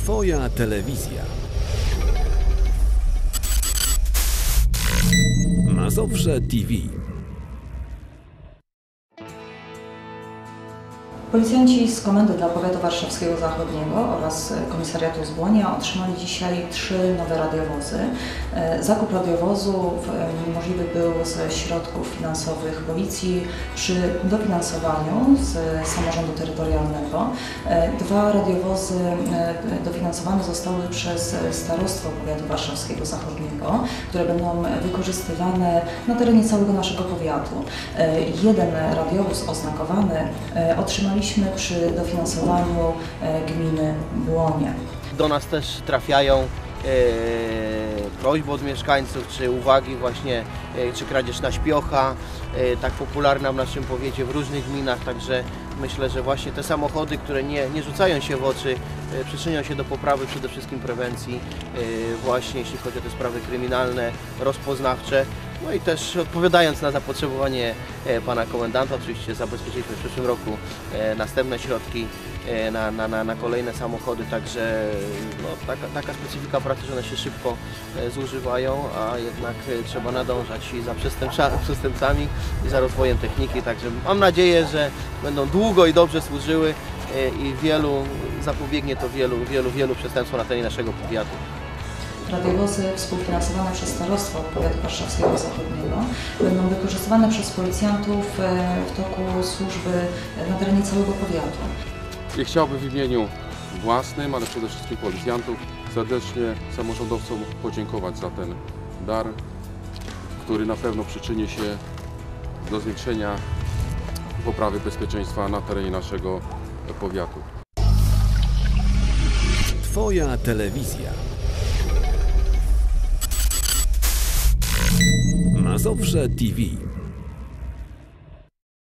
Twoja telewizja. Mazowsze TV. Policjanci z Komendy dla Powiatu Warszawskiego Zachodniego oraz Komisariatu z Błonia otrzymali dzisiaj 3 nowe radiowozy. Zakup radiowozu możliwy był ze środków finansowych Policji przy dofinansowaniu z samorządu terytorialnego. 2 radiowozy dofinansowane zostały przez Starostwo Powiatu Warszawskiego Zachodniego, które będą wykorzystywane na terenie całego naszego powiatu. 1 radiowóz oznakowany otrzymaliśmy przy dofinansowaniu gminy Błonie. Do nas też trafiają prośby od mieszkańców, czy uwagi właśnie, czy kradzież na śpiocha, tak popularna w naszym powiecie, w różnych gminach, także myślę, że właśnie te samochody, które nie rzucają się w oczy, przyczynią się do poprawy przede wszystkim prewencji, właśnie jeśli chodzi o te sprawy kryminalne, rozpoznawcze. No i też odpowiadając na zapotrzebowanie pana komendanta, oczywiście zabezpieczyliśmy w przyszłym roku następne środki na kolejne samochody, także no, taka specyfika pracy, że one się szybko zużywają, a jednak trzeba nadążać i za przestępcami i za rozwojem techniki, także mam nadzieję, że będą długo i dobrze służyły i zapobiegnie to wielu przestępstwom na terenie naszego powiatu. Radiowozy współfinansowane przez Starostwo Powiatu Warszawskiego Zachodniego będą wykorzystywane przez policjantów w toku służby na terenie całego powiatu. I chciałbym w imieniu własnym, ale przede wszystkim policjantów serdecznie samorządowcom podziękować za ten dar, który na pewno przyczyni się do zwiększenia poprawy bezpieczeństwa na terenie naszego powiatu. Twoja telewizja. Mazowsze TV.